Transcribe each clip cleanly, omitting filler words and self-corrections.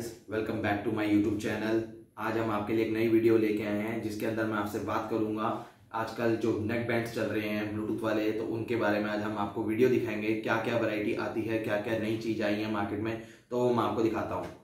Guys, welcome back to my YouTube channel. आज हम आपके लिए एक नई वीडियो लेके आए हैं जिसके अंदर मैं आपसे बात करूंगा आजकल जो नेक बैंड्स चल रहे हैं ब्लूटूथ वाले, तो उनके बारे में आज हम आपको वीडियो दिखाएंगे। क्या क्या वैरायटी आती है, क्या क्या नई चीज आई है मार्केट में, तो मैं आपको दिखाता हूँ।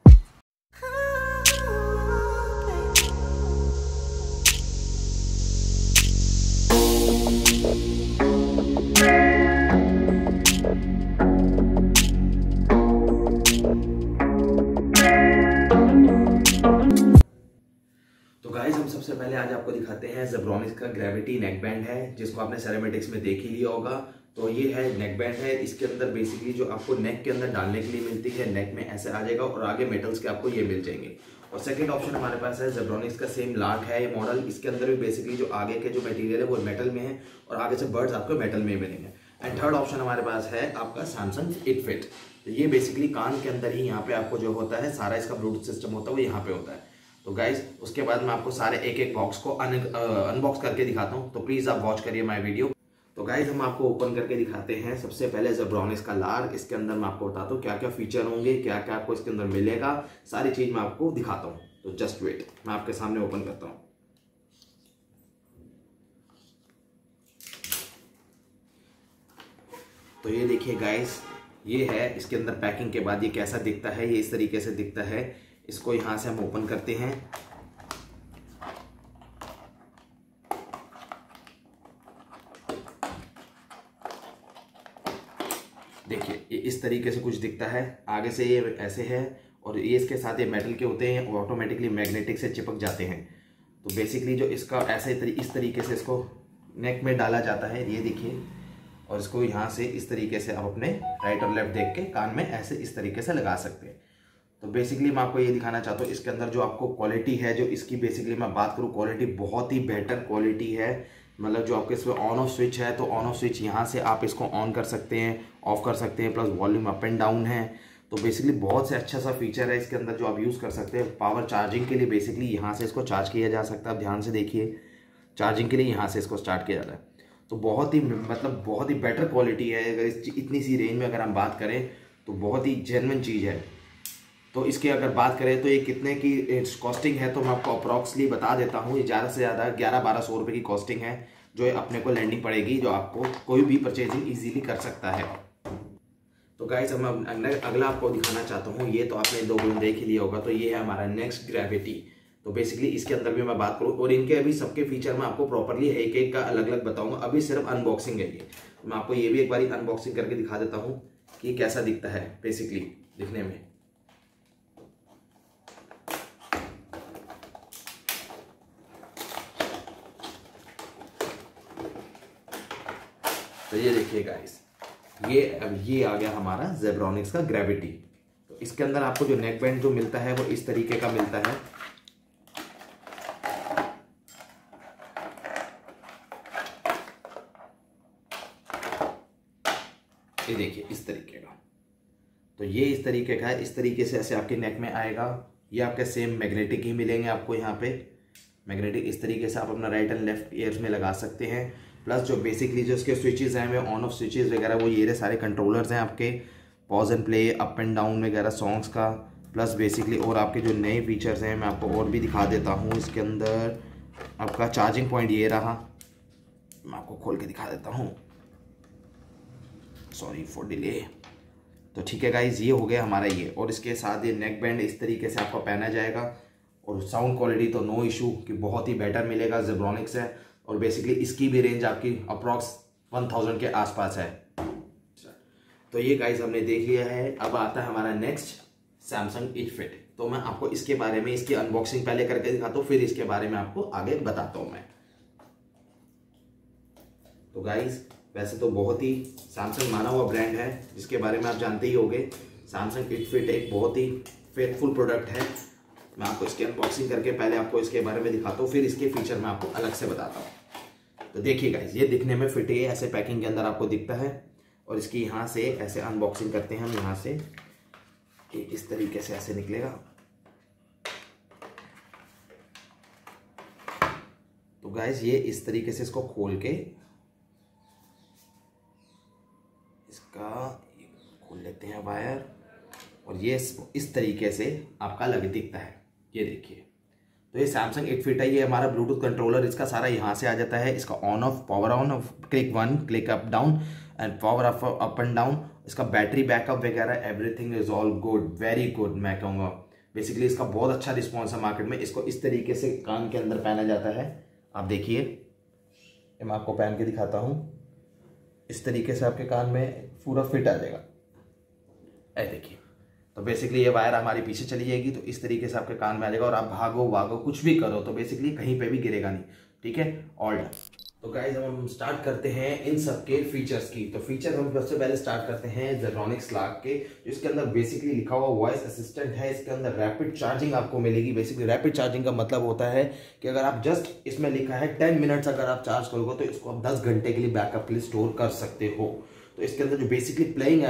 तो गाइस, हम सबसे पहले आज आपको दिखाते हैं जेब्रोनिक्स का ग्रेविटी नेक बैंड है, जिसको आपने सेरेमेटिक्स में देख ही लिया होगा। तो ये है नेक बैंड है। इसके अंदर बेसिकली जो आपको नेक के अंदर डालने के लिए मिलती है, नेक में ऐसे आ जाएगा और आगे मेटल्स के आपको ये मिल जाएंगे। और सेकंड ऑप्शन हमारे पास है जेब्रोनिक्स का सेम लार्क है ये मॉडल। इसके अंदर भी बेसिकली जो आगे के जो मटेरियल है वो मेटल में है और आगे से बर्ड्स आपको मेटल में मिलेंगे। एंड थर्ड ऑप्शन हमारे पास है आपका सैमसंग इटफिट। तो ये बेसिकली कान के अंदर ही यहाँ पे आपको जो होता है सारा इसका ब्लूटूथ सिस्टम होता है वो यहाँ पे होता है। तो गाइज, उसके बाद मैं आपको सारे एक एक बॉक्स को अनबॉक्स करके दिखाता हूँ, तो प्लीज आप वॉच करिए माय वीडियो। तो गाइज, हम आपको ओपन करके दिखाते हैं। सबसे पहले जेब्रोनिक्स का लार्क। इसके अंदर मैं आपको बताता हूँ क्या क्या फीचर होंगे, क्या क्या आपको इसके अंदर मिलेगा, सारी चीज मैं आपको दिखाता हूँ। तो जस्ट वेट, मैं आपके सामने ओपन करता हूँ। तो ये देखिए गाइज, ये है इसके अंदर पैकिंग के बाद ये कैसा दिखता है। ये इस तरीके से दिखता है। इसको यहां से हम ओपन करते हैं। देखिए, ये इस तरीके से कुछ दिखता है। आगे से ये ऐसे है और ये इसके साथ ये मेटल के होते हैं और ऑटोमेटिकली मैग्नेटिक से चिपक जाते हैं। तो बेसिकली जो इसका ऐसे इस तरीके से इसको नेक में डाला जाता है, ये देखिए। और इसको यहाँ से इस तरीके से आप अपने राइट और लेफ्ट देख के कान में ऐसे इस तरीके से लगा सकते हैं। तो बेसिकली मैं आपको ये दिखाना चाहता हूँ इसके अंदर जो आपको क्वालिटी है, जो इसकी बेसिकली मैं बात करूँ, क्वालिटी बहुत ही बेटर क्वालिटी है। मतलब जो आपके इसमें ऑन ऑफ स्विच है, तो ऑन ऑफ स्विच यहाँ से आप इसको ऑन कर सकते हैं, ऑफ कर सकते हैं, plus volume up and down है। तो बेसिकली बहुत से अच्छा सा फीचर है इसके अंदर जो आप यूज़ कर सकते हैं। पावर चार्जिंग के लिए बेसिकली यहाँ से इसको चार्ज किया जा सकता है। आप ध्यान से देखिए, चार्जिंग के लिए यहाँ से इसको स्टार्ट किया जाता है। तो बहुत ही मतलब बहुत ही बेटर क्वालिटी है। अगर इतनी सी रेंज में अगर हम बात करें तो बहुत ही जेन्युइन चीज़ है। तो इसकी अगर बात करें तो ये कितने की कॉस्टिंग है, तो मैं आपको अप्रॉक्सली बता देता हूँ। ये ज़्यादा से ज़्यादा 1100-1200 रुपये की कॉस्टिंग है, जो ये अपने को लैंडिंग पड़ेगी, जो आपको कोई भी परचेजिंग इजीली कर सकता है। तो गाइस, हम अगला आपको दिखाना चाहता हूँ। ये तो आपने दो गुण देख ही लिया होगा। तो ये है हमारा नेक्स्ट ग्रेविटी। तो बेसिकली इसके अंदर भी मैं बात करूँ और इनके अभी सबके फीचर मैं आपको प्रॉपरली एक एक का अलग अलग बताऊंगा। अभी सिर्फ अनबॉक्सिंग है ये। मैं आपको ये भी एक बार अनबॉक्सिंग करके दिखा देता हूँ कि कैसा दिखता है बेसिकली दिखने में। तो ये देखिए गाइस, ये आ गया हमारा जेब्रोनिक्स का ग्रेविटी। तो इसके अंदर आपको जो नेक बैंड जो मिलता है वो इस तरीके का मिलता है। ये देखिए इस तरीके का। तो ये इस तरीके का है। इस तरीके से ऐसे आपके नेक में आएगा। ये आपके सेम मैग्नेटिक ही मिलेंगे आपको यहाँ पे। मैग्नेटिक इस तरीके से आप अपना राइट एंड लेफ्ट ईयर्स में लगा सकते हैं। प्लस जो बेसिकली जो इसके स्विचेस हैं वो ऑन ऑफ स्विचेस वगैरह, वो ये सारे कंट्रोलर्स हैं आपके, pause and play, up and down वगैरह सॉन्ग्स का। प्लस बेसिकली और आपके जो नए फीचर्स हैं मैं आपको और भी दिखा देता हूँ। इसके अंदर आपका चार्जिंग पॉइंट ये रहा, मैं आपको खोल के दिखा देता हूँ। Sorry for delay. तो ठीक है गाइज, ये हो गया हमारा ये। और इसके साथ ये नेक बैंड इस तरीके से आपको पहना जाएगा। और साउंड क्वालिटी तो नो इशू कि बहुत ही बेटर मिलेगा, जेब्रोनिक्स है। और बेसिकली इसकी भी रेंज आपकी अप्रॉक्स 1000 के आसपास है। तो ये गाइज हमने देख लिया है। अब आता है हमारा नेक्स्ट सैमसंग इटफिट। तो मैं आपको इसके बारे में इसकी अनबॉक्सिंग पहले करके दिखाता हूँ, फिर इसके बारे में आपको आगे बताता हूँ मैं। तो गाइज, वैसे तो बहुत ही सैमसंग माना हुआ ब्रांड है, जिसके बारे में आप जानते ही होंगे। सैमसंग इटफिट एक बहुत ही फेथफुल प्रोडक्ट है। मैं आपको इसकी अनबॉक्सिंग करके पहले आपको इसके बारे में दिखाता हूँ, फिर इसके फीचर मैं आपको अलग से बताता हूँ। तो देखिए गाइस, ये दिखने में फिट है, ऐसे पैकिंग के अंदर आपको दिखता है। और इसकी यहाँ से ऐसे अनबॉक्सिंग करते हैं हम। यहाँ से इस तरीके से ऐसे निकलेगा। तो गाइस, ये इस तरीके से इसको खोल के इसका खोल लेते हैं वायर। और ये इस तरीके से आपका लग दिखता है। ये देखिए, तो ये सैमसंग 8 फीट है। ये हमारा ब्लूटूथ कंट्रोलर, इसका सारा यहाँ से आ जाता है। इसका on off, power on, click 1, click up down and power up and down. इसका बैटरी बैकअप वगैरह everything is all good, very good मैं कहूँगा। बेसिकली इसका बहुत अच्छा रिस्पॉन्स है मार्केट में। इसको इस तरीके से कान के अंदर पहना जाता है। आप देखिए, मैं आपको पहन के दिखाता हूँ। इस तरीके से आपके कान में पूरा फिट आ जाएगा। ऐ देखिए, तो बेसिकली ये वायर हमारी पीछे चली जाएगी, तो इस तरीके से आपके कान में आ जाएगा और आप भागो वागो कुछ भी करो तो बेसिकली कहीं पे भी गिरेगा नहीं। ठीक है, ऑल डन। तो गाइस अब हम स्टार्ट करते हैं इन सब के फीचर्स की। तो फीचर हम सबसे पहले स्टार्ट करते हैं Zebronics Lark के, जो इसके अंदर बेसिकली लिखा हुआ वॉइस असिस्टेंट है। इसके अंदर रैपिड चार्जिंग आपको मिलेगी। बेसिकली रैपिड चार्जिंग का मतलब होता है कि अगर आप जस्ट, इसमें लिखा है 10 मिनट्स अगर आप चार्ज करोगे तो इसको आप 10 घंटे के लिए बैकअप के लिए स्टोर कर सकते हो। तो इसके अंदर जो बेसिकली प्लेइंग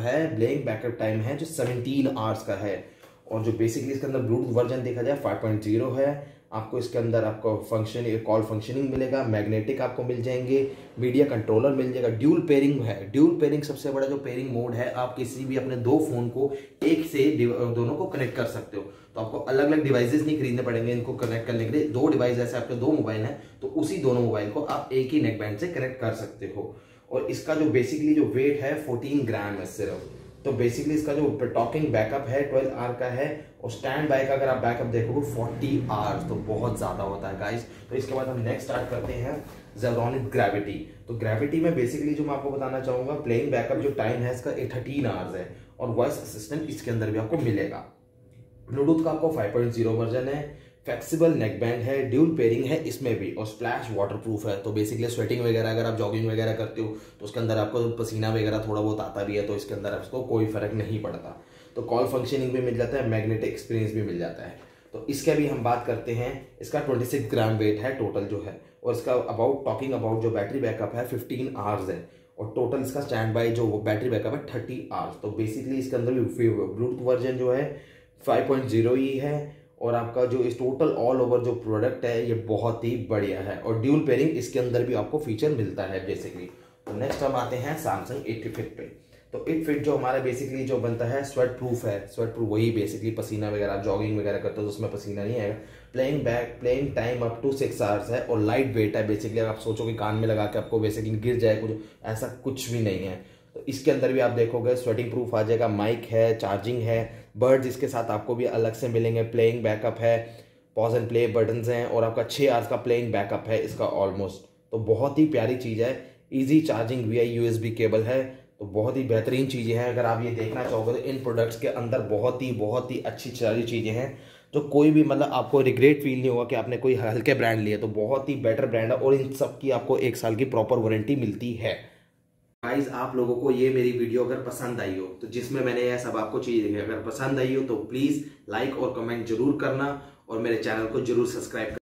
बैकअप टाइम है जो 17 आवर्स का है। और जो बेसिकली इसके अंदर ब्लूटूथ वर्जन देखा जाए 5.0 है। आपको इसके अंदर आपको कॉल फंक्शनिंग मिलेगा, मैग्नेटिक आपको मिल जाएंगे, मीडिया कंट्रोलर मिल जाएगा, ड्यूल पेयरिंग है। ड्यूल पेयरिंग सबसे बड़ा जो पेयरिंग मोड है, आप किसी भी अपने दो फोन को एक से दोनों को कनेक्ट कर सकते हो। तो आपको अलग अलग डिवाइसेस नहीं खरीदने पड़ेंगे इनको कनेक्ट करने के लिए। दो डिवाइस ऐसे आपके दो मोबाइल हैं तो उसी दोनों मोबाइल को आप एक ही नेक बैंड से कनेक्ट कर सकते हो। और इसका जो बेसिकली जो वेट है 14 ग्राम है सिर्फ। तो बेसिकली इसका जो टॉकिंग बैकअप है 12 आवर का है और स्टैंड बाय का अगर आप बैकअप देखोगे 40 आवर्स, तो बहुत ज्यादा होता है गाइस। तो इसके बाद हम नेक्स्ट स्टार्ट करते हैं Zebronics ग्रेविटी। तो ग्रेविटी में बेसिकली जो मैं आपको बताना चाहूंगा, प्लेइंग बैकअप जो टाइम है इसका 13 आवर्स है और वॉइस असिस्टेंट इसके अंदर भी आपको मिलेगा। ब्लूटूथ का आपको 5.0 वर्जन है, फ्लेक्सिबल नेक बैंड है, ड्यूल पेयरिंग है इसमें भी और स्प्लैश वाटरप्रूफ है। तो बेसिकली स्वेटिंग वगैरह अगर आप जॉगिंग वगैरह करते हो तो उसके अंदर आपको पसीना वगैरह थोड़ा बहुत आता भी है, तो इसके अंदर आपको कोई फर्क नहीं पड़ता। तो कॉल फंक्शनिंग भी मिल जाता है, मैग्नेटिक एक्सपीरियंस भी मिल जाता है। तो इसके भी हम बात करते हैं। इसका 26 ग्राम वेट है टोटल जो है, और इसका टॉकिंग अबाउट जो बैटरी बैकअप है 15 आवर्स है और टोटल इसका स्टैंड बाय जो बैटरी बैकअप है 30 आवर्स। तो बेसिकली इसके अंदर भी ब्लूटूथ वर्जन जो है 5.0 ही है और आपका जो इस टोटल ऑल ओवर जो प्रोडक्ट है ये बहुत ही बढ़िया है और ड्यूल पेयरिंग इसके अंदर भी आपको फीचर मिलता है बेसिकली। तो नेक्स्ट हम आते हैं सैमसंग 8 फीट पे। तो 8 फीट जो हमारा बेसिकली जो बनता है स्वेट प्रूफ है। स्वेट प्रूफ वही बेसिकली पसीना वगैरह आप जॉगिंग वगैरह करते हो तो उसमें पसीना नहीं आएगा। Playing time up to 6 hours है और लाइट वेट है। बेसिकली अगर आप सोचो कि कान में लगा के आपको बेसिकली गिर जाए कुछ, ऐसा कुछ भी नहीं है। तो इसके अंदर भी आप देखोगे स्वेटिंग प्रूफ आ जाएगा, माइक है, चार्जिंग है, बर्ड्स इसके साथ आपको भी अलग से मिलेंगे, प्लेइंग बैकअप है, पॉज एंड प्ले बटन्स हैं और आपका 6 आवर्स का प्लेइंग बैकअप है इसका ऑलमोस्ट। तो बहुत ही प्यारी चीज़ है। Easy charging VI USB cable है, तो बहुत ही बेहतरीन चीज़ें हैं। अगर आप ये देखना चाहोगे तो इन प्रोडक्ट्स के अंदर बहुत ही अच्छी सारी चीज़ें हैं जो कोई भी मतलब आपको रिग्रेट फील नहीं होगा कि आपने कोई हल्के ब्रांड लिए। तो बहुत ही बेटर ब्रांड है और इन सब की आपको 1 साल की प्रॉपर वारंटी मिलती है। गाइस आप लोगों को ये मेरी वीडियो अगर पसंद आई हो, तो जिसमें मैंने यह सब आपको चीज़ दिखाई, अगर पसंद आई हो तो प्लीज़ लाइक और कमेंट जरूर करना और मेरे चैनल को जरूर सब्सक्राइब